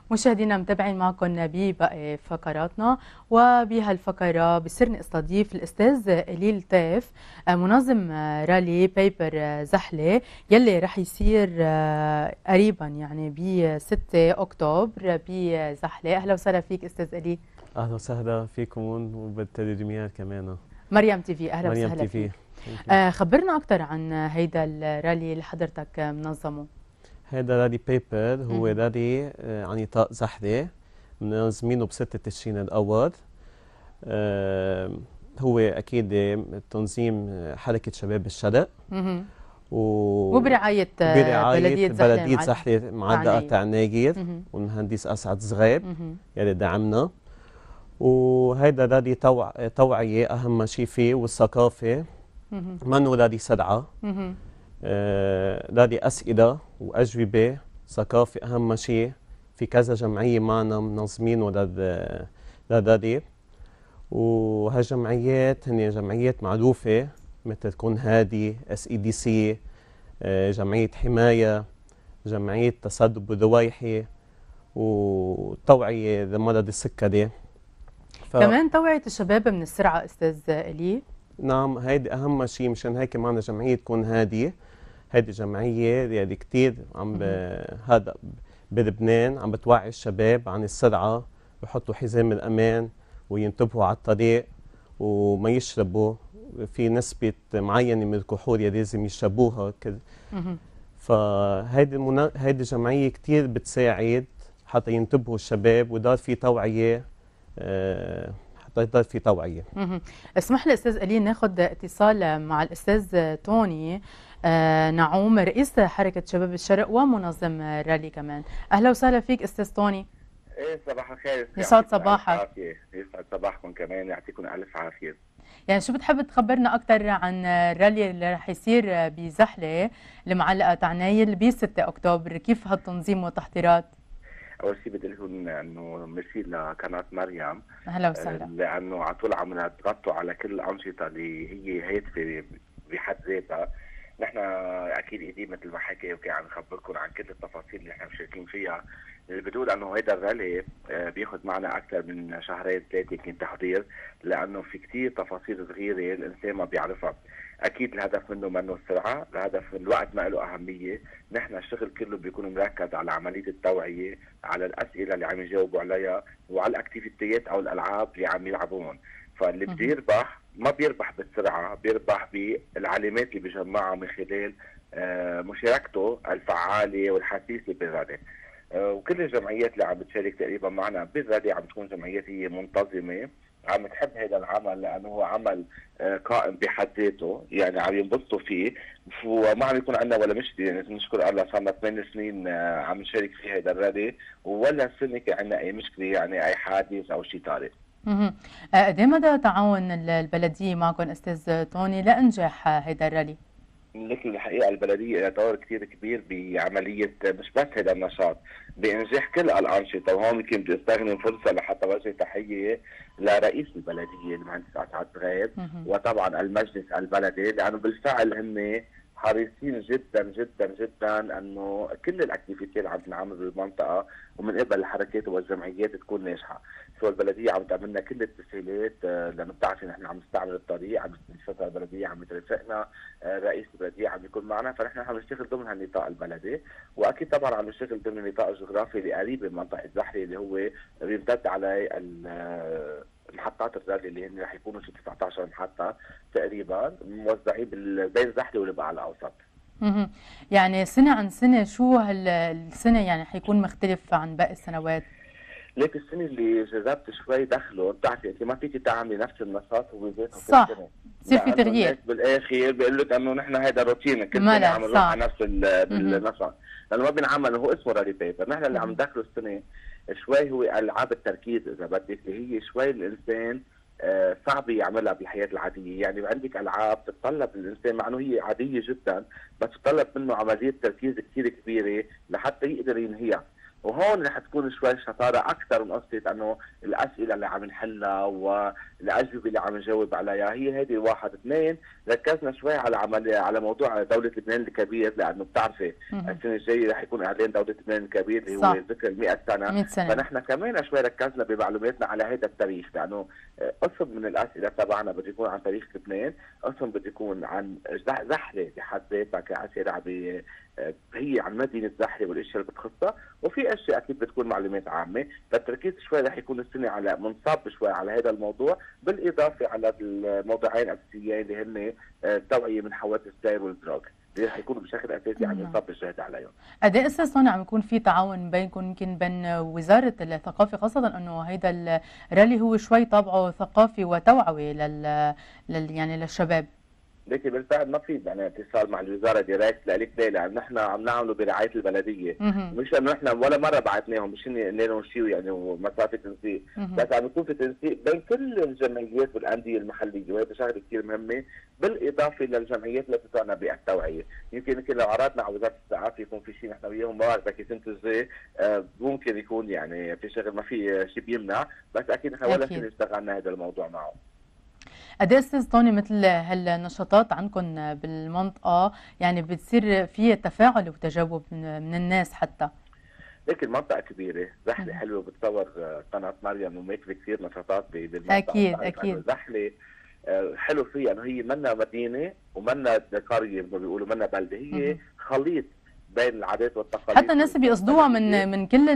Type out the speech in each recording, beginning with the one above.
مشاهدينا متابعين معكم بباقي فقراتنا، وبهالفقرة بصير نستضيف الأستاذ إليل طيف منظم رالي بيبر زحلة يلي رح يصير قريبا يعني ب 6 أكتوبر بزحلة. أهلا وسهلا فيك أستاذ إليل. اهلا وسهلا فيكم وبالتلفزيونات كمان. مريم تي في، أهلا مريم وسهلا تي في. فيك. خبرنا أكثر عن هيدا الرالي اللي حضرتك منظمه. هذا رالي بيبر هو رالي عن نطاق زحلة منظمينه ب 6 تشرين الأول. هو أكيد تنظيم حركة شباب الشرق وبرعاية بلدية زحلة معلقة تعناير والمهندس أسعد زغيب يلي دعمنا. وهيدا رالي توعية أهم شيء فيه والثقافة، منه رالي سرعة. رالي أسئلة وأجوبة، ثقافة أهم شيء. في كذا جمعية معنا منظمينه للرالي، وهالجمعيات هن جمعيات معروفة مثل كون هادي، SEDC، جمعية حماية، جمعية تصدب الرويحي، وتوعية لمرض السكري. كمان توعية الشباب من السرعة أستاذ إلي. نعم، هيدي أهم شيء، مشان هيك معنا جمعية كون هادي. هيدي جمعية يعني كتير هذا بلبنان عم بتوعي الشباب عن السرعة، بحطوا حزام الأمان وينتبهوا على الطريق وما يشربوا. في نسبة معينة من الكحول لازم يشربوها كده. فهيدي جمعية كتير بتساعد حتى ينتبهوا الشباب ويضل في توعية، حتى يضل في توعية. اسمح لي أستاذ إلي ناخذ اتصال مع الأستاذ توني نعوم، رئيس حركة شباب الشرق ومنظم رالي كمان. أهلا وسهلا فيك أستاذ توني. ايه صباح الخير. يسعد صباحك. يسعد صباحكم كمان، يعطيكم ألف عافية. يعني شو بتحب تخبرنا أكثر عن الرالي اللي رح يصير بزحلة المعلقة تعنايل ب 6 أكتوبر؟ كيف هالتنظيم والتحضيرات؟ أول شيء بدي لكم إنه ميرسي لقناة مريم. أهلا وسهلا. لأنه على طول عم تغطوا على كل الأنشطة اللي هي هادفة بحد ذاتها. نحن أكيد إيدي مثل ما حكي وكان عم نخبركم عن كل التفاصيل اللي نحن مشاركين فيها. اللي بتقول انه هيدا الرالي بياخذ معنا اكثر من شهرين 3 يمكن تحضير، لانه في كثير تفاصيل صغيره الانسان ما بيعرفها. اكيد الهدف منه السرعه، الهدف من الوقت ما له اهميه. نحن الشغل كله بيكون مركز على عمليه التوعيه، على الاسئله اللي عم يجاوبوا عليها، وعلى الاكتيفيتيات او الالعاب اللي عم يلعبوهم. فاللي بده يربح ما بيربح بالسرعه، بيربح بالعلامات اللي بيجمعها من خلال مشاركته الفعاله والحثيثه بالرالي. وكل الجمعيات اللي عم بتشارك تقريبا معنا بالرالي عم تكون جمعيات هي منتظمه، عم تحب هذا العمل لانه هو عمل قائم بحد ذاته، يعني عم ينبسطوا فيه وما عم يكون عندنا ولا مشكله. يعني نشكر الله صار لنا 8 سنين عم نشارك في هذا الرالي، ولا سنه كان عندنا اي مشكله، يعني اي حادث او شيء طارئ. قد ايه مدى تعاون البلديه معكم استاذ توني لانجاح هذا الرالي؟ لكن الحقيقه البلديه لها دور كثير كبير بعمليه مش بس هذا النشاط، بانجاح كل الانشطه. وهون يمكن بدي استخدم فرصه لحتى وجه تحيه لرئيس البلديه المهندس اسعد زغيب، وطبعا المجلس البلدي، لانه بالفعل هم حريصين جدا جدا جدا انه كل الاكتيفيتي اللي عم تنعمل بالمنطقه ومن قبل الحركات والجمعيات تكون ناجحه. سو البلديه عم تعمل لنا كل التسهيلات، لانه بتعرفي نحن عم نستعمل الطريق، عم نشتغل البلديه، عم ترافقنا رئيس البلديه عم يكون معنا، فنحن عم نشتغل ضمن هالنطاق البلدي، واكيد طبعا عم نشتغل ضمن النطاق الجغرافي اللي قريب من منطقه زحله اللي هو بيمتد على محطات الرالي اللي هن رح يكونوا شي 19 محطه تقريبا موزعين بين زحله والبقاع الاوسط. يعني سنه عن سنه شو هالسنه يعني حيكون مختلف عن باقي السنوات؟ ليك السنه اللي جربت شوي دخله، بتعرفي انت ما فيك تعملي نفس النشاط هو ذاته صح، بصير في تغيير. بالاخر بيقول لك انه نحن هيدا روتين كل سنه عم نروح على نفس النشاط، لانه ما بينعمل. هو اسمه رالي بيبر، نحن اللي عم ندخله السنه شوي هو العاب التركيز، اذا بدك، اللي هي شوي الانسان صعب يعملها بالحياه العاديه. يعني عندك العاب تتطلب الانسان، مع انه هي عاديه جدا، بس تتطلب منه عمليه تركيز كثير كبيره لحتى يقدر ينهيها. وهون رح تكون شوي شطاره اكثر من قصه انه الاسئله اللي عم نحلها والاجوبه اللي عم نجاوب عليها. هي هذه واحد. اثنين، ركزنا شوي على موضوع دوله لبنان الكبير، لانه بتعرفي السنه الجايه رح يكون اعلان دوله لبنان الكبير اللي هو ذكرى 100 سنه. 100 سنه. فنحن كمان شوي ركزنا بمعلوماتنا على هذا التاريخ، لانه قسم من الاسئله تبعنا بده يكون عن تاريخ لبنان، قسم بده يكون عن زحله بحد ذاتها كاسئله هي عن مدينه زحله والاشياء اللي بتخصها، وفي اشياء اكيد بتكون معلومات عامه. فالتركيز شوي رح يكون السنه على منصب شوي على هذا الموضوع، بالاضافه على الموضوعين الاساسيين اللي هن التوعيه من حوادث السير والدراج، اللي رح يكونوا بشكل اساسي عم ينصب الجهد عليهم. قد ايه استاذ توني عم يكون في تعاون بينكم يمكن بين وزاره الثقافه، خاصه انه هيدا الرالي هو شوي طابعه ثقافي وتوعوي يعني للشباب؟ لكن بالفعل ما في يعني اتصال مع الوزاره دايركت، لك ليه؟ لان نحن عم نعمله برعايه البلديه، مش انه نحن ولا مره بعثناهم، مش قلنا لهم شيء يعني ومسافه تنسيق، بس عم يكون في تنسيق بين كل الجمعيات والانديه المحليه، وهذا شغله كثير مهمه، بالاضافه للجمعيات اللي بتعنى بالتوعيه. يمكن لو عرضنا على وزاره الثقافه يكون في شيء نحن وياهم مواعظه السنه الجايه، ممكن يكون يعني في شغل ما في شيء بيمنع، بس اكيد نحن ولا شيء اشتغلنا هذا الموضوع معه. قد ايه استاذ توني مثل هالنشاطات عندكم بالمنطقه يعني بتصير فيها تفاعل وتجاوب من الناس حتى؟ لكن المنطقه كبيره، زحله حلوه، بتصور قناه مريم وماكله كثير نشاطات بالمنطقه. اكيد زحله حلو فيها انه هي منا مدينه ومنا قريه زي ما بيقولوا، منا بلده، هي خليط بين العادات والتقاليد. حتى الناس بيقصدوها من كل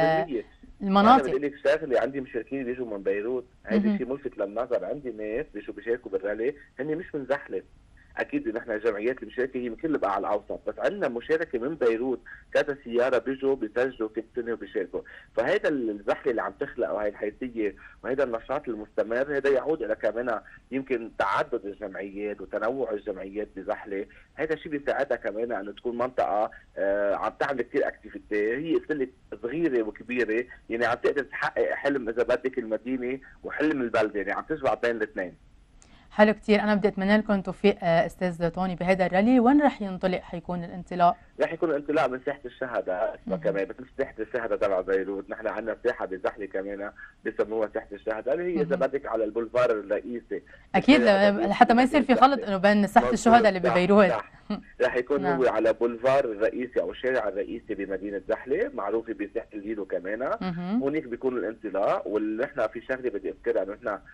المناطق. انا بدي لك شغله، عندي مشاركين بيجوا من بيروت، هيدا شيء ملفت للنظر. عندي ناس بيجوا بيشاركوا بالرالي هن مش من زحله، اكيد نحن الجمعيات المشاركه هي من كل البقاع الاوسط، بس عندنا مشاركه من بيروت، كذا سياره بيجوا بيسجلوا كل سنه وبيشاركوا. فهيدا الزحله اللي عم تخلق وهي الحيثيه وهيدا النشاط المستمر، هذا يعود الى كمان يمكن تعدد الجمعيات وتنوع الجمعيات بزحله. هذا الشيء بيساعدها كمان انه تكون منطقه عم تعمل كثير اكتيفيتي، هي قلت لك صغيره وكبيره، يعني عم تقدر تحقق حلم اذا بدك المدينه وحلم البلده، يعني عم تجمع بين الاثنين. حلو كثير. انا بدي اتمنى لكم توفيق استاذ توني بهذا الرالي. وين رح ينطلق؟ حيكون الانطلاق؟ رح يكون الانطلاق من ساحه الشهداء كمان، بس مش ساحه الشهداء تبع بيروت، نحن عندنا ساحه بزحله كمان بسموها ساحه الشهداء، اللي هي اذا بدك على البولفار الرئيسي. اكيد حتى ما يصير في خلط انه بين ساحه الشهداء اللي ببيروت. رح يكون هو على بولفار الرئيسي او الشارع الرئيسي بمدينه زحله، معروفه بساحه الجيلو كمان. هونيك بيكون الانطلاق. ونحن في شغله بدي اذكرها، انه نحن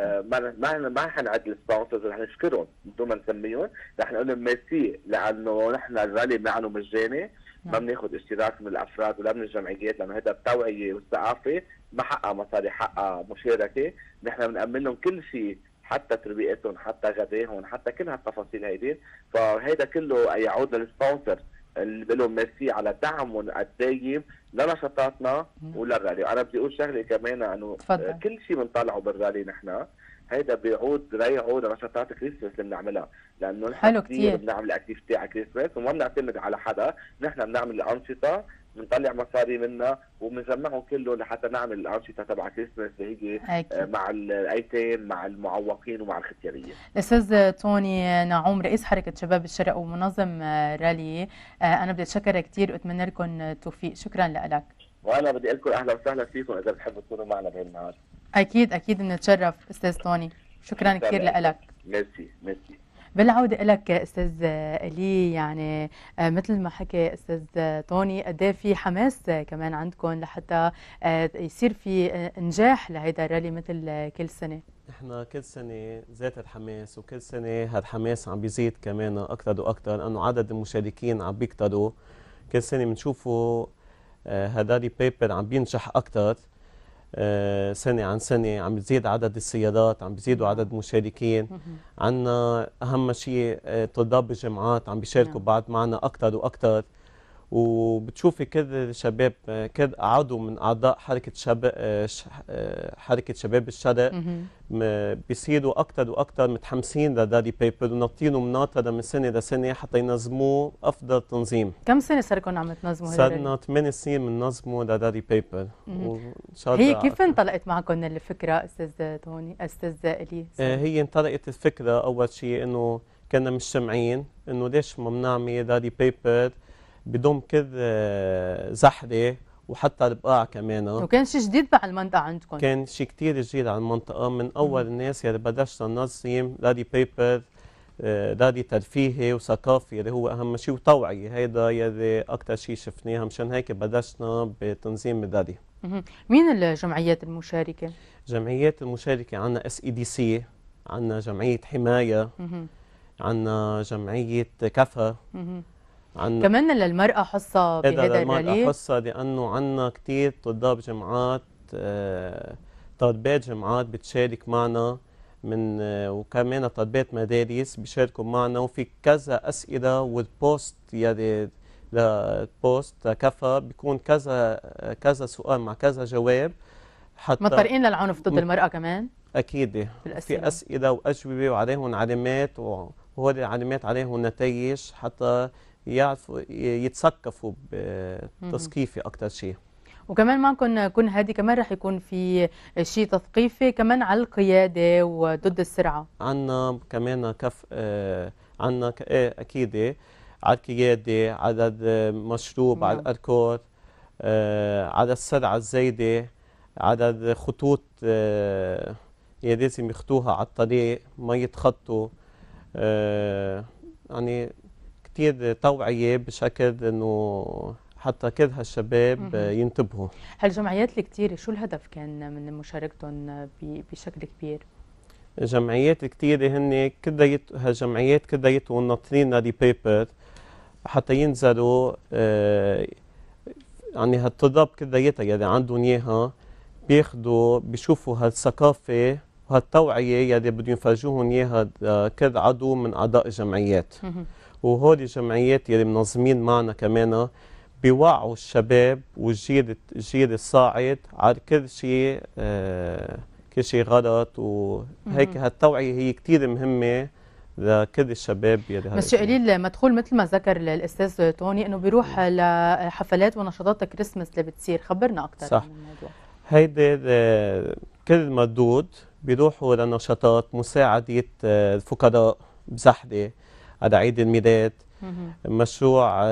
ما حنعد السبونسرز، رح نشكرهم بدون ما نسميهم، رح نقول لهم ميرسي، لانه نحن الرالي بنعمله مجاني، ما بناخذ اشتراك من الافراد ولا من الجمعيات، لانه هذا التوعيه والثقافه ما حقها مصاري، حقها مشاركه. نحن بنأمن لهم كل شيء، حتى تربيتهم، حتى غداهم، حتى كل هالتفاصيل هيدي. فهيدا كله يعود للسبونسر اللي بقول لهم ميرسي على دعمهم الدايم لنشاطاتنا وللرالي. انا بدي اقول شغله كمان، انه كل شيء بنطلعه بالرالي نحن هيدا بيعود لنشاطات كريسماس اللي بنعملها، لانه نحن كثير بنعمل اكتيفيتي على كريسماس وما بنعتمد على حدا، نحن بنعمل الانشطه بنطلع مصاري منها وبنجمعهم كلهم لحتى نعمل الانشطه تبع كريسماس اللي هي مع الايتام، مع المعوقين ومع الختياريه. الاستاذ توني نعوم، رئيس حركه شباب الشرق ومنظم رالي، انا بدي اتشكرك كثير واتمنى لكم التوفيق. شكرا لك. وانا بدي اقول لكم اهلا وسهلا فيكم اذا بتحبوا تكونوا معنا بهالنهار. اكيد بنتشرف استاذ توني. شكرا كثير لك. ميرسي. بالعودة لك استاذ إلي، يعني مثل ما حكى استاذ توني قد ايه في حماس كمان عندكم لحتى يصير في انجاح لهيدا الرالي مثل كل سنه؟ احنا كل سنه زاد الحماس، وكل سنه هالحماس عم بيزيد كمان اكثر واكثر، لانه عدد المشاركين عم بيكتروا. كل سنه بنشوفوا هداري بيبر عم بينجح اكثر، سنة عن سنة عم بيزيد عدد السيارات، عم بيزيدوا عدد المشاركين. عنا أهم شيء طلاب الجامعات عم بيشاركوا بعد معنا أكثر وأكثر، وبتشوفي كل شباب، كل عضو من أعضاء حركة شباب الشرق بيصيروا أكثر وأكثر متحمسين لداري بيبر، وناطرينه مناطرة من سنة لسنة حتى ينظموه أفضل تنظيم. كم سنة صار لكم عم تنظموا هذا؟ صارنا 8 سنين بننظموا لداري بيبر. هي كيف انطلقت معكم الفكرة استاذ توني، استاذ إلي؟ هي انطلقت الفكرة أول شيء إنه كنا مجتمعين إنه ليش ما بنعمل داري بيبر بضم كل زحلة وحتى البقاع كمان. وكان شيء جديد على المنطقة عندكم. كان شيء كتير جديد على المنطقة. من أول الناس اللي بلشنا ننظم رالي بيبر، رالي ترفيهي وثقافي اللي هو أهم شيء، وتوعية. هيدا يلي أكتر شيء شفناها، مشان هيك بلشنا بتنظيم الرالي. مين الجمعيات المشاركة؟ جمعيات المشاركة عنا SEDC، عنا جمعية حماية، عنا جمعية كفا، عنا كمان للمرأة حصة بهذا الرالي؟ حصة لأنه عنا كتير طلاب جامعات، طالبات جامعات بتشارك معنا، من وكمان طالبات مدارس بيشاركوا معنا، وفي كذا أسئلة والبوست يلي للبوست كفا بيكون كذا سؤال مع كذا جواب. حتى مطرقين للعنف ضد المرأة كمان؟ أكيد في أسئلة وأجوبة وعليهم علامات، وهول العلامات عليهم نتائج حتى يعرفوا يتثقفوا بتثقيفي أكثر شيء. وكمان معكم كون هادي كمان رح يكون في شيء تثقيفي كمان على القيادة وضد السرعة. عنا كمان عنا أكيد على القيادة، على المشروب، على الأركور، على السرعة الزايدة، على الخطوط لازم يخطوها على الطريق ما يتخطوا. يعني كتير توعية بشكل انه حتى كل هالشباب ينتبهوا. هالجمعيات الكتيرة شو الهدف كان من مشاركتهم بشكل كبير؟ جمعيات كتيرة هن هالجمعيات كلياتهم ناطرين رالي بيبر حتى ينزلوا. يعني هالطلاب كلياتها يلي عندهم اياها بيشوفوا هالثقافة وهالتوعية يلي بدهم يفرجوهم اياها كل عضو من اعضاء الجمعيات. وهول الجمعيات يلي منظمين معنا كمان بيوعوا الشباب والجيل الصاعد على كل شيء غلط، وهيك هالتوعية هي كتير مهمة لكل الشباب. بس قليل مدخول مثل ما ذكر الاستاذ توني انه بيروح لحفلات ونشاطات الكريسماس اللي بتصير، خبرنا اكثر عن الموضوع. هيدي كل المردود بيروحوا لنشاطات مساعدة الفقراء بزحلة على عيد الميلاد، مشروع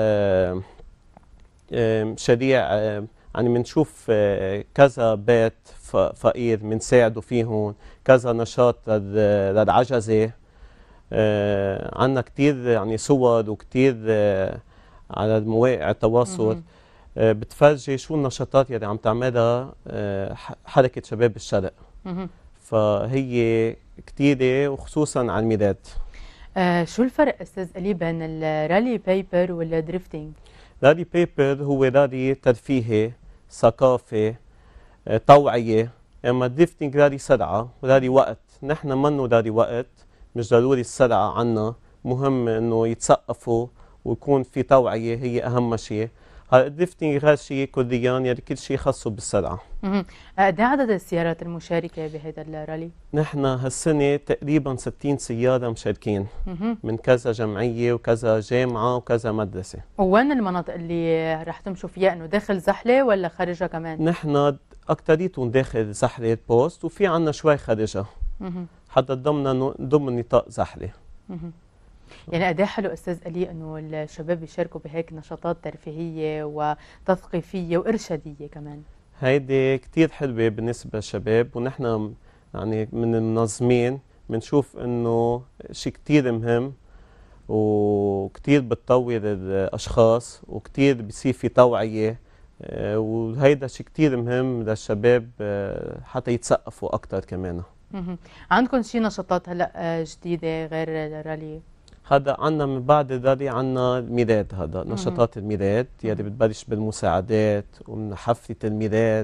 مشاريع. يعني بنشوف كذا بيت فقير بنساعدوا فيهم، كذا نشاط للعجزة. عندنا كتير يعني صور وكتير على مواقع التواصل بتفرجي شو النشاطات يلي عم تعملها حركة شباب الشرق. فهي كتيرة وخصوصا على الميلاد. شو الفرق استاذ علي بين الرالي بيبر والدريفتينج؟ رالي بيبر هو رالي ترفيهي ثقافي توعية، اما الدريفتينج رالي سرعة ورالي وقت. نحن منو رالي وقت، مش ضروري السرعة عنا، مهم انه يتثقفوا ويكون في توعية، هي اهم شيء. هلا الدريفتينج غير شيء كليا، يعني كل شيء خاصه بالسرعة. قد ايه عدد السيارات المشاركة بهذا الرالي؟ نحن هالسنة تقريبا 60 سيارة مشاركين من كذا جمعية وكذا جامعة وكذا مدرسة. وين المناطق اللي رح تمشوا فيها، انه داخل زحلة ولا خارجها كمان؟ نحن اكثريتهم داخل زحلة البوست، وفي عنا شوي خارجها حتى ضمن نطاق زحلة. يعني قد ايه حلو استاذ علي انه الشباب يشاركوا بهيك نشاطات ترفيهيه وتثقيفيه وارشاديه كمان. هيدي كثير حلوه بالنسبه للشباب، ونحن يعني من المنظمين بنشوف انه شيء كثير مهم وكثير بتطور الاشخاص وكثير بصير في توعيه، وهيدا شيء كثير مهم للشباب حتى يتثقفوا اكثر كمان. عندكم شي نشاطات هلا جديده غير الرالي؟ هذا عندنا من بعد الرالي عندنا الميلاد، هذا نشاطات الميلاد يلي بتبلش بالمساعدات ومن حفلة الميلاد،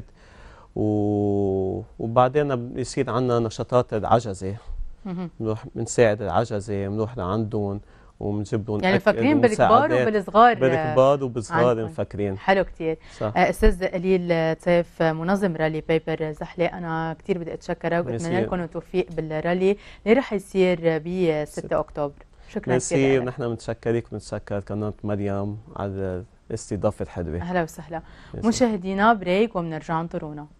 وبعدين بيصير عندنا نشاطات العجزة، بنروح بنساعد العجزة، بنروح لعندهم وبنجيب لهم يعني مفكرين بالكبار وبالصغار. بالكبار وبالصغار مفكرين. حلو كثير. استاذ قليل طيف منظم رالي بيبر زحلة، انا كثير بدي اتشكرك واتمنى لكم التوفيق بالرالي اللي رح يصير ب 6 اكتوبر. شكرا كثير. ونحن بنتشكرك ونتشكر قناة مريم على الاستضافة الحلوة. اهلا وسهلا. مشاهدينا بريك وبنرجع انطرونا.